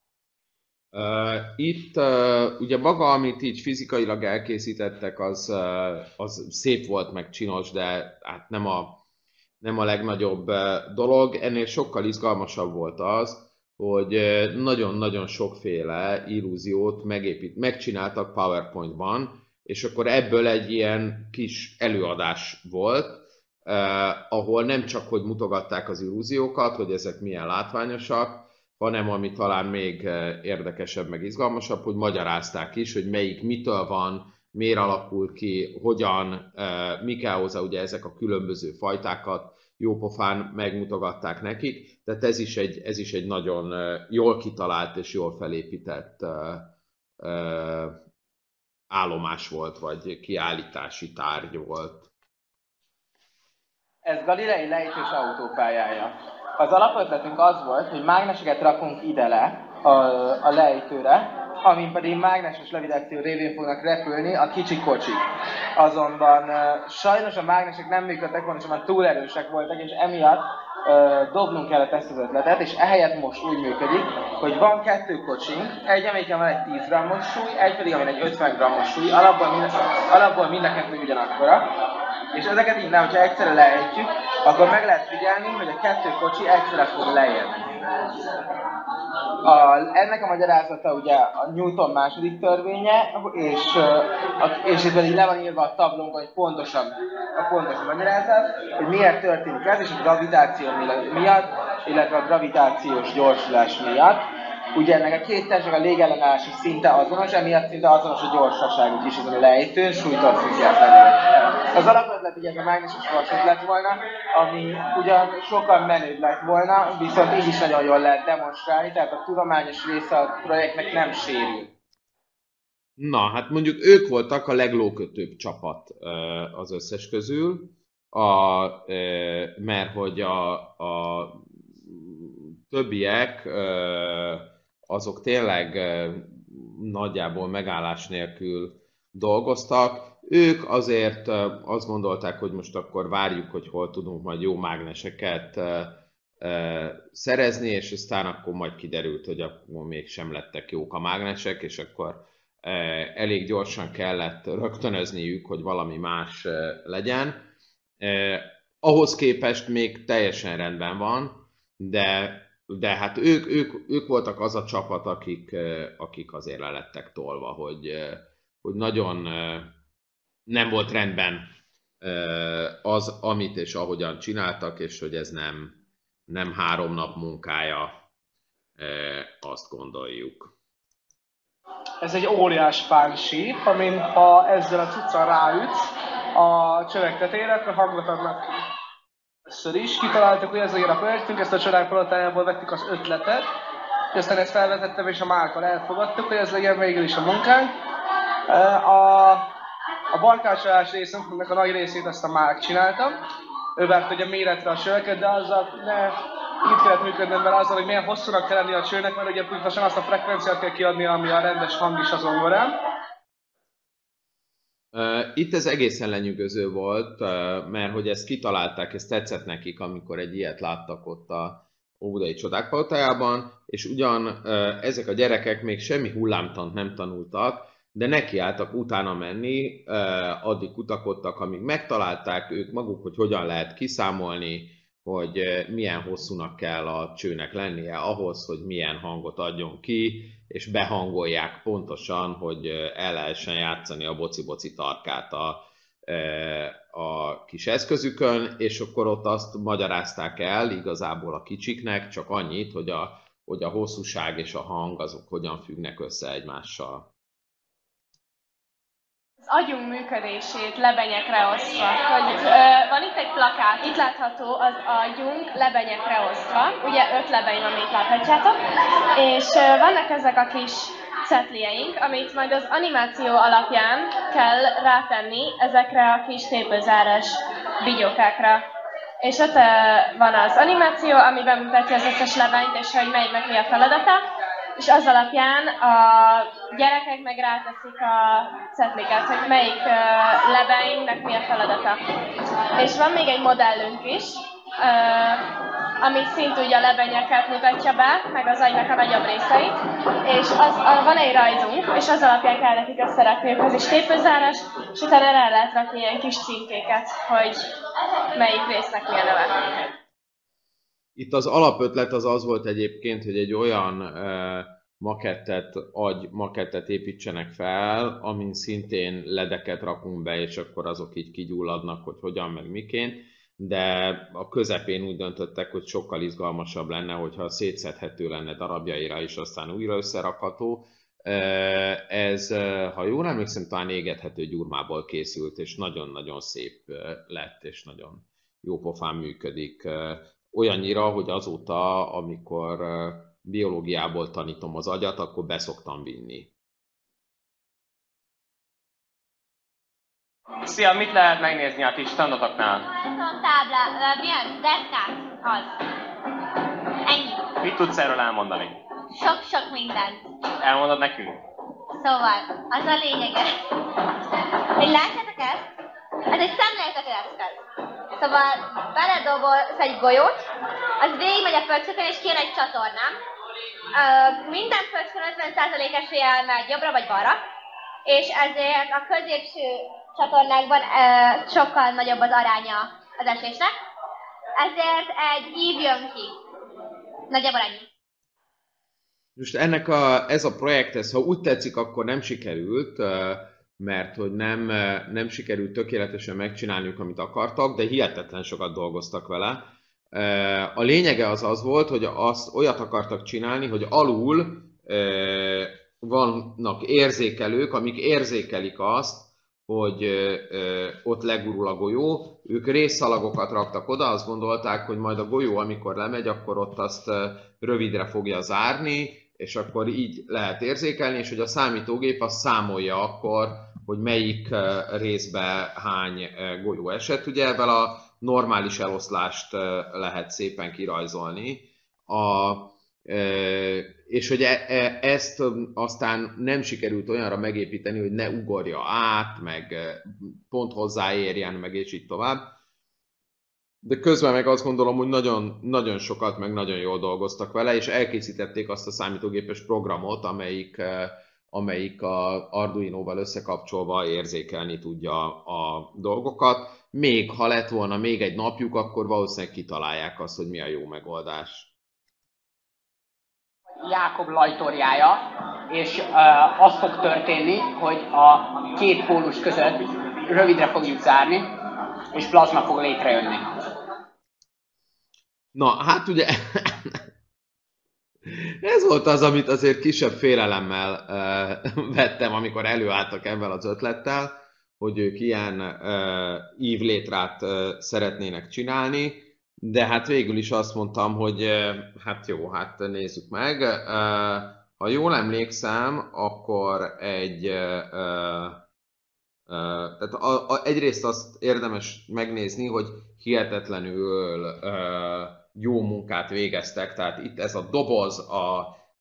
Itt ugye maga, amit így fizikailag elkészítettek, az, az szép volt, meg csinos, de hát nem a, nem a legnagyobb dolog. Ennél sokkal izgalmasabb volt az, hogy nagyon-nagyon sokféle illúziót megépít, megcsináltak PowerPoint-ban, és akkor ebből egy ilyen kis előadás volt, eh, ahol nem csak, hogy mutogatták az illúziókat, hogy ezek milyen látványosak, hanem ami talán még érdekesebb, meg izgalmasabb, hogy magyarázták is, hogy melyik mitől van, miért alakul ki, hogyan, eh, mi kell hozzá, ugye ezek a különböző fajtákat jópofán megmutogatták nekik, tehát ez is egy, ez is egy nagyon jól kitalált és jól felépített uh, uh, állomás volt, vagy kiállítási tárgy volt. Ez Galilei lejtős autópályája. Az alapötletünk az volt, hogy mágneseket rakunk ide le a, a lejtőre, amin pedig mágneses levitáció révén fognak repülni a kicsi kocsik. Azonban uh, sajnos a mágnesek nem működtek, pontosan túl erősek voltak, és emiatt uh, dobnunk kellett ezt az ötletet, és ehelyett most úgy működik, hogy van kettő kocsink, egy, amelyiken van egy tíz grammos súly, egy pedig, amin egy ötven grammos súly, alapból mind, alapból mind a kettő ugyanakkora, és ezeket innen, hogyha egyszerre leejtjük, akkor meg lehet figyelni, hogy a kettő kocsi egyszerre fog leérni. A, ennek a magyarázata ugye a Newton második törvénye, és, a, és itt pedig le van írva a tablónkon, hogy pontosan a pontos magyarázat, hogy miért történik ez, és a gravitáció miatt, illetve a gravitációs gyorsulás miatt. Ugye ennek a két testnek a légellenállási szinte azonos, emiatt szinte azonos a gyorsaságuk is ezen a lejtőn, súlytól függetlenül. Az alapötlet ugye ez a mágneses vasút lett volna, ami ugyan sokkal menőbb lett volna, viszont így is nagyon jól lehet demonstrálni, tehát a tudományos része a projektnek nem sérül. Na, hát mondjuk ők voltak a leglókötőbb csapat az összes közül, a, mert hogy a, a többiek azok tényleg nagyjából megállás nélkül dolgoztak. Ők azért azt gondolták, hogy most akkor várjuk, hogy hol tudunk majd jó mágneseket szerezni, és aztán akkor majd kiderült, hogy akkor mégsem lettek jók a mágnesek, és akkor elég gyorsan kellett rögtönözniük, hogy valami más legyen. Ahhoz képest még teljesen rendben van, de De hát ők, ők, ők voltak az a csapat, akik, akik azért le lettek tolva, hogy, hogy nagyon nem volt rendben az, amit és ahogyan csináltak, és hogy ez nem, nem három nap munkája, azt gondoljuk. Ez egy óriás fánsíp, amin ha ezzel a cuccal ráütsz a csövek tetejére, akkor hangot adnak ki. Először is kitaláltuk, hogy ez legyen a projektünk, ezt a csodák palotájából vettük az ötletet, és aztán ezt felvezettem, és a Márkkal elfogadtuk, hogy ez legyen végül is a munkánk. A, a barkácsolás részünknek a nagy részét azt a Márk csinálta. Ő vett ugye méretre a csöveket, de azzal ne így kellett működnöm vele azzal, hogy milyen hosszúnak kell lenni a csőnek, mert ugye pontosan azt a frekvenciát kell kiadni, ami a rendes hang is a zongorán. Itt ez egészen lenyűgöző volt, mert hogy ezt kitalálták, ez tetszett nekik, amikor egy ilyet láttak ott a Óbudai Csodák Palotájában, és ugyan ezek a gyerekek még semmi hullámtant nem tanultak, de nekiálltak utána menni, addig kutakodtak, amíg megtalálták ők maguk, hogy hogyan lehet kiszámolni, hogy milyen hosszúnak kell a csőnek lennie ahhoz, hogy milyen hangot adjon ki, és behangolják pontosan, hogy el lehessen játszani a boci-boci tarkát a, a kis eszközükön, és akkor ott azt magyarázták el igazából a kicsiknek, csak annyit, hogy a, hogy a hosszúság és a hang azok hogyan függnek össze egymással. Az agyunk működését lebenyekre osztva. Hogy, ö, van itt egy plakát, itt látható az agyunk lebenyekre osztva. Ugye öt lebeny van, amit láthatjátok. És ö, vannak ezek a kis cetlijeink, amit majd az animáció alapján kell rátenni ezekre a kis tépőzáras bigyókákra. És ott ö, van az animáció, ami bemutatja az összes lebenyt, és hogy melyiknek mi a feladata. És az alapján a gyerekek meg ráteszik a cetliket, hogy melyik uh, lebenynek mi a feladata. És van még egy modellünk is, uh, ami szintúgy a lebenyeket mutatja be, meg az agynak a nagyobb részeit. És az, a, van egy rajzunk, és az alapján kell nekik összerakniuk, ez is tépőzáras, és utána rá lehet rakni ilyen kis címkéket, hogy melyik résznek mi a neve. Itt az alapötlet az az volt egyébként, hogy egy olyan uh, makettet, agy makettet építsenek fel, amin szintén ledeket rakunk be, és akkor azok így kigyulladnak, hogy hogyan, meg miként, de a közepén úgy döntöttek, hogy sokkal izgalmasabb lenne, hogyha szétszedhető lenne darabjaira, és aztán újra összerakható. Ez, ha jól emlékszem, talán égethető gyurmából készült, és nagyon-nagyon szép lett, és nagyon jó pofán működik. Olyannyira, hogy azóta, amikor biológiából tanítom az agyat, akkor beszoktam vinni. Szia, mit lehet megnézni a kis tanodoknál? Tudom, táblá, milyen? Deszkát, az. Ennyi. Mit tudsz erről elmondani? Sok-sok mindent. Elmondod nekünk? Szóval, az a lényege. Hogy látjátok ezt? Ez egy szemléltető eszköz. Szóval beledobolsz egy golyót, az végigmegy a pöckökön és kijön egy csatornám. Uh, minden pöckön ötven százalék eséllyel megy jobbra vagy balra, és ezért a középső csatornákban uh, sokkal nagyobb az aránya az esésnek. Ezért egy ív jön ki. Nagyjából ennyi. Most ennek a, ez a projekt, ez, ha úgy tetszik, akkor nem sikerült, mert hogy nem, nem sikerült tökéletesen megcsinálniuk, amit akartak, de hihetetlen sokat dolgoztak vele. A lényege az az volt, hogy azt olyat akartak csinálni, hogy alul vannak érzékelők, amik érzékelik azt, hogy ott legurul a golyó. Ők részszalagokat raktak oda, azt gondolták, hogy majd a golyó, amikor lemegy, akkor ott azt rövidre fogja zárni, és akkor így lehet érzékelni, és hogy a számítógép azt számolja akkor, hogy melyik részbe hány golyó esett. Ugye ebben a normális eloszlást lehet szépen kirajzolni. A, és hogy ezt aztán nem sikerült olyanra megépíteni, hogy ne ugorja át, meg pont hozzáérjen, meg és így tovább. De közben meg azt gondolom, hogy nagyon, nagyon sokat, meg nagyon jól dolgoztak vele, és elkészítették azt a számítógépes programot, amelyik, amelyik a Arduino-val összekapcsolva érzékelni tudja a dolgokat. Még ha lett volna még egy napjuk, akkor valószínűleg kitalálják azt, hogy mi a jó megoldás. Jákob lajtorjája, és uh, az fog történni, hogy a két pólus között rövidre fogjuk zárni, és plazma fog létrejönni. Na, hát ugye ez volt az, amit azért kisebb félelemmel uh, vettem, amikor előálltak ebben az ötlettel, hogy ők ilyen uh, ívlétrát uh, szeretnének csinálni, de hát végül is azt mondtam, hogy uh, hát jó, hát nézzük meg. Uh, ha jól emlékszem, akkor egy... Uh, Uh, tehát a, a, egyrészt azt érdemes megnézni, hogy hihetetlenül uh, jó munkát végeztek, tehát itt ez a doboz, a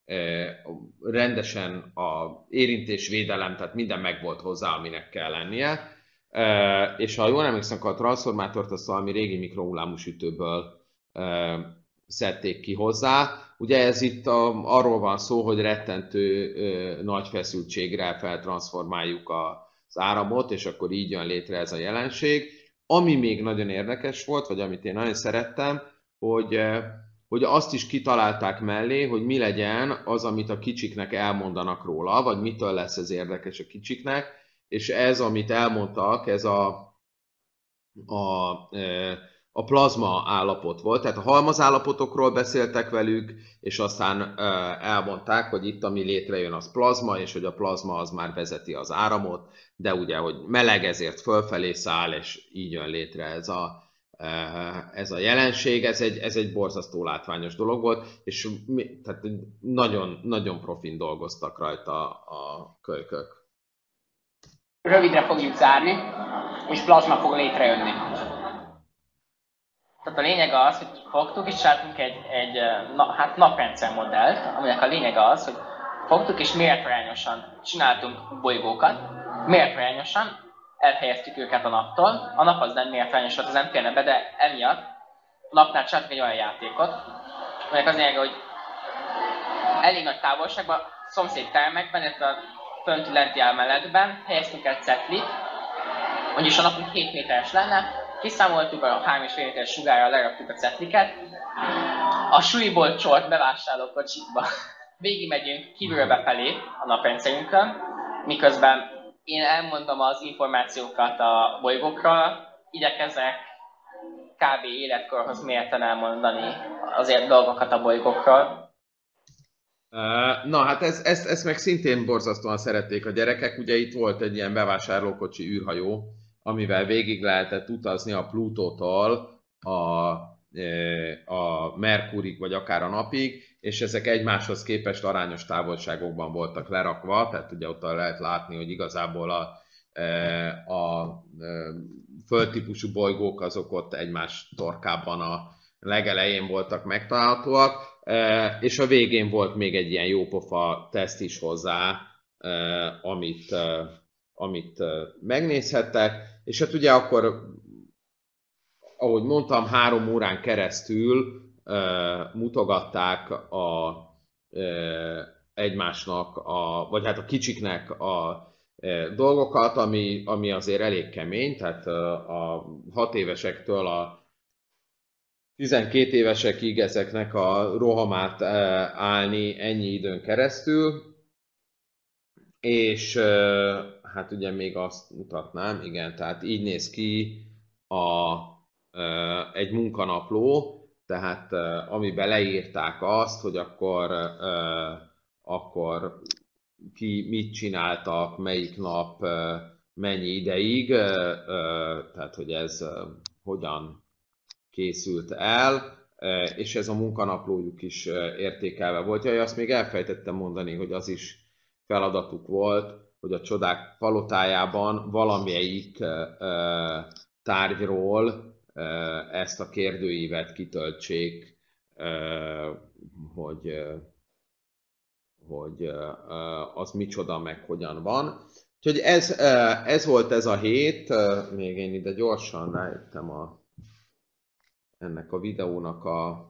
rendesen a érintésvédelem, tehát minden meg volt hozzá, aminek kell lennie. És ha jól emlékszem, a transformátort azt valami régi mikrohullámúsütőből szedték ki hozzá. Ugye ez itt a, arról van szó, hogy rettentő ö, nagy feszültségre feltransformáljuk az áramot, és akkor így jön létre ez a jelenség. Ami még nagyon érdekes volt, vagy amit én nagyon szerettem, hogy, hogy azt is kitalálták mellé, hogy mi legyen az, amit a kicsiknek elmondanak róla, vagy mitől lesz ez érdekes a kicsiknek, és ez, amit elmondtak, ez a, a a plazma állapot volt, tehát a halmazállapotokról beszéltek velük, és aztán elmondták, hogy itt, ami létrejön, az plazma, és hogy a plazma az már vezeti az áramot, de ugye, hogy meleg, ezért fölfelé száll, és így jön létre ez a, ez a jelenség. Ez egy, ez egy borzasztó látványos dolog volt, és tehát nagyon, nagyon profin dolgoztak rajta a kölykök. Rövidre fogjuk zárni, és plazma fog létrejönni. Tehát a lényeg az, hogy fogtuk és csináltunk egy, egy na, hát naprendszer modellt, aminek a lényege az, hogy fogtuk és mértarányosan csináltunk bolygókat, mértarányosan elhelyeztük őket a naptól. A nap az nem mértarányos, az nem férne be, de emiatt a napnál csináltunk egy olyan játékot, aminek az lényege, hogy elég nagy távolságban, szomszéd termekben, illetve a fönti lenti elmeletben helyeztünk el cetlit, vagyis a napunk hét méteres lenne. Kiszámoltuk a három és fél méteres sugárral, leraktuk a cetliket. A suliból csort bevásárlókocsikba végig megyünk kívülről befelé a naprendszerünkön, miközben én elmondom az információkat a bolygókról, igyekezek kb. Életkorhoz mérten elmondani azért dolgokat a bolygókról. Na hát ez, ezt, ezt meg szintén borzasztóan szerették a gyerekek, ugye itt volt egy ilyen bevásárlókocsi űrhajó, amivel végig lehetett utazni a Plutótól a, a Merkurig, vagy akár a Napig, és ezek egymáshoz képest arányos távolságokban voltak lerakva, tehát ugye ott lehet látni, hogy igazából a, a földtípusú bolygók azok ott egymás torkában a legelején voltak megtalálhatóak, és a végén volt még egy ilyen jópofa teszt is hozzá, amit, amit megnézhettek, és hát ugye akkor, ahogy mondtam, három órán keresztül mutogatták a, egymásnak, a, vagy hát a kicsiknek a dolgokat, ami, ami azért elég kemény, tehát a hat évesektől a tizenkét évesekig ezeknek a rohamát állni ennyi időn keresztül, és hát ugye még azt mutatnám, igen, tehát így néz ki a, egy munkanapló, tehát amiben leírták azt, hogy akkor, akkor ki mit csináltak, melyik nap, mennyi ideig, tehát hogy ez hogyan készült el, és ez a munkanaplójuk is értékelve volt. Jaj, azt még elfelejtettem mondani, hogy az is feladatuk volt, hogy a csodák palotájában valamelyik tárgyról ezt a kérdőívet kitöltsék, hogy, hogy az micsoda, meg hogyan van. Úgyhogy ez, ez volt ez a hét, még én ide gyorsan rájöttem a ennek a videónak a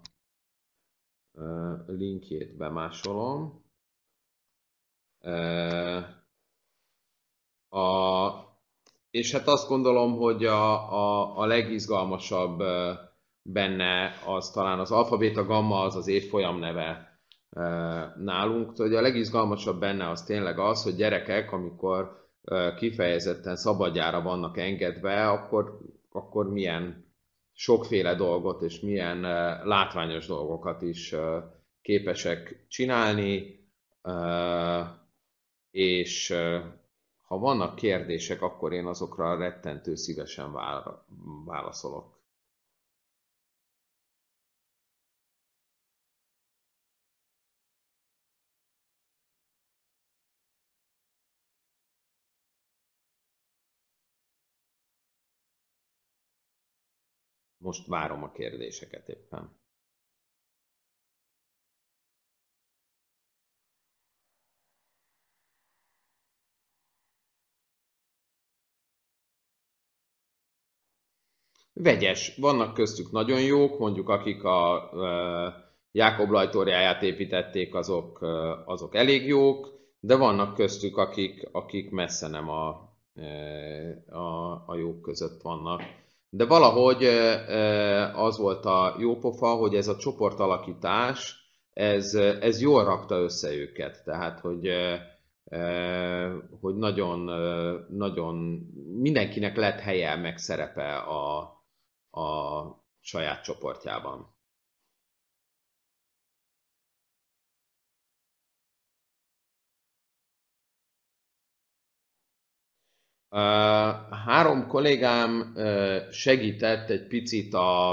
linkjét bemásolom. A, és hát azt gondolom, hogy a, a, a legizgalmasabb benne az talán az alfa, beta, gamma, az az évfolyam neve nálunk. Hogy a legizgalmasabb benne az tényleg az, hogy gyerekek, amikor kifejezetten szabadjára vannak engedve, akkor, akkor milyen sokféle dolgot és milyen látványos dolgokat is képesek csinálni, és ha vannak kérdések, akkor én azokra rettentő szívesen válaszolok. Most várom a kérdéseket éppen. Vegyes. Vannak köztük nagyon jók, mondjuk akik a e, Jákob lajtorjáját építették, azok, e, azok elég jók, de vannak köztük, akik, akik messze nem a, e, a, a jók között vannak. De valahogy e, az volt a jó pofa, hogy ez a csoportalakítás, ez, ez jól rakta össze őket. Tehát, hogy hogy nagyon, nagyon mindenkinek lett helye, meg szerepe a, a saját csoportjában. Három kollégám segített egy picit a,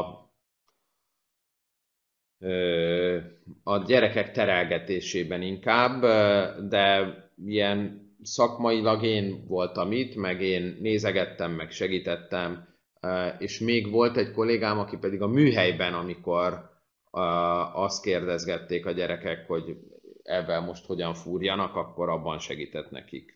a gyerekek terelgetésében inkább, de ilyen szakmailag én voltam itt, meg én nézegettem, meg segítettem, és még volt egy kollégám, aki pedig a műhelyben, amikor azt kérdezgették a gyerekek, hogy ebben most hogyan fúrjanak, akkor abban segített nekik.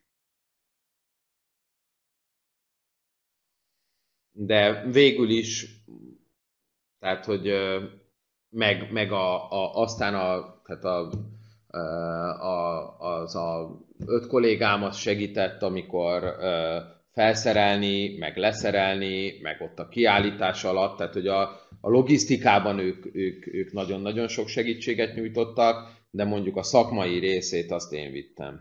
De végül is, tehát, hogy meg, meg a, a, aztán a, tehát a, a, az a öt kollégámat segített, amikor felszerelni, meg leszerelni, meg ott a kiállítás alatt, tehát hogy a, a logisztikában ők, ők, ők nagyon-nagyon sok segítséget nyújtottak, de mondjuk a szakmai részét azt én vittem.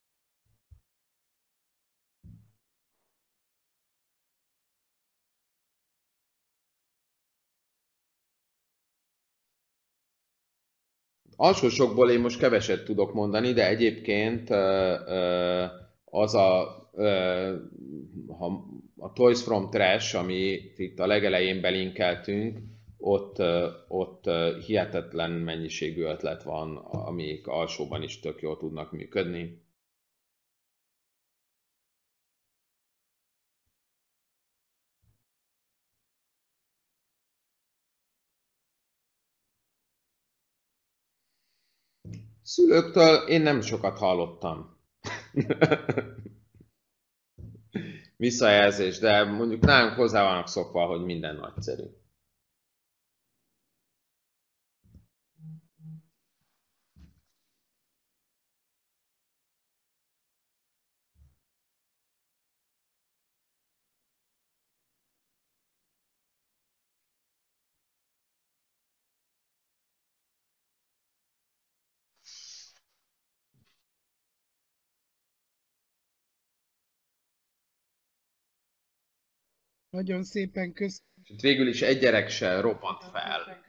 Alsósokból én most keveset tudok mondani, de egyébként az a, a Toys from Trash, amit itt a legelején belinkeltünk, ott, ott hihetetlen mennyiségű ötlet van, amik alsóban is tök jól tudnak működni. Szülőktől én nem sokat hallottam. Visszajelzés, de mondjuk nálunk hozzá vannak szokva, hogy minden nagyszerű. Nagyon szépen köszönöm. Itt végül is egy gyerek se robbant fel.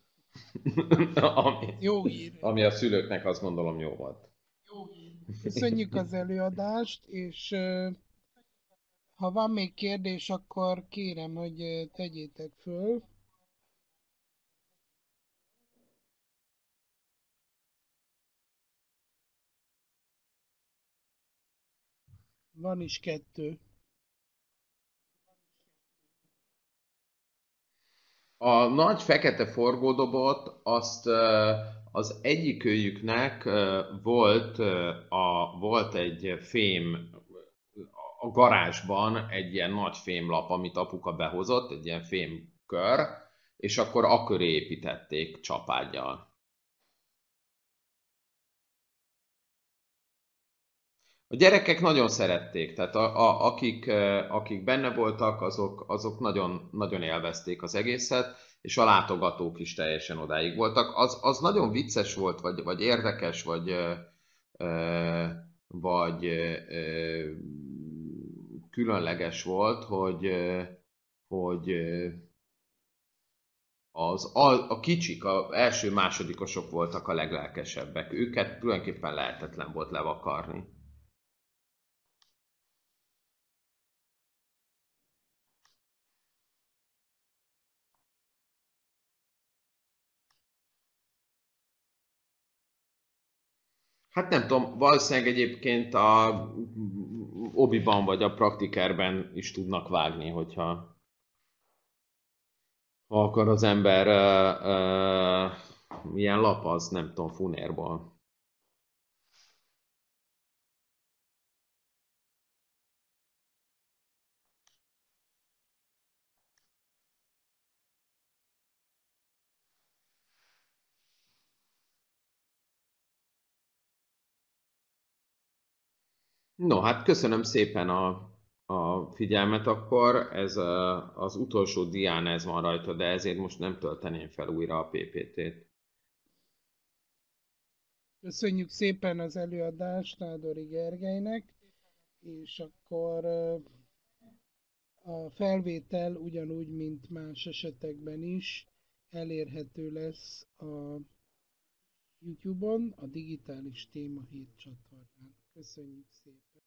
ami, Jó hír. Ami a szülőknek azt gondolom jó volt. Köszönjük az előadást, és ha van még kérdés, akkor kérem, hogy tegyétek föl. Van is kettő. A nagy fekete forgódobot azt az egyikőjüknek volt, a, volt egy fém a garázsban, egy ilyen nagy fémlap, amit apuka behozott, egy ilyen fémkör, és akkor a köré építették csapággyal. A gyerekek nagyon szerették, tehát a, a, akik, akik benne voltak, azok, azok nagyon, nagyon élvezték az egészet, és a látogatók is teljesen odáig voltak. Az, az nagyon vicces volt, vagy, vagy érdekes, vagy, vagy különleges volt, hogy, hogy az, a, a kicsik, az első másodikosok voltak a leglelkesebbek. Őket tulajdonképpen lehetetlen volt levakarni. Hát nem tudom, valószínűleg egyébként a obiban vagy a praktikerben is tudnak vágni, hogyha ha akar az ember uh, uh, milyen lap az, nem tudom, funérból. No, hát köszönöm szépen a, a figyelmet akkor. Ez a, az utolsó dián ez van rajta, de ezért most nem tölteném fel újra a pé pé té-t. Köszönjük szépen az előadást Nádori Gergelynek, és akkor ö, a felvétel ugyanúgy, mint más esetekben is elérhető lesz a YouTube-on, a Digitális Téma hét csatornán. Köszönjük szépen!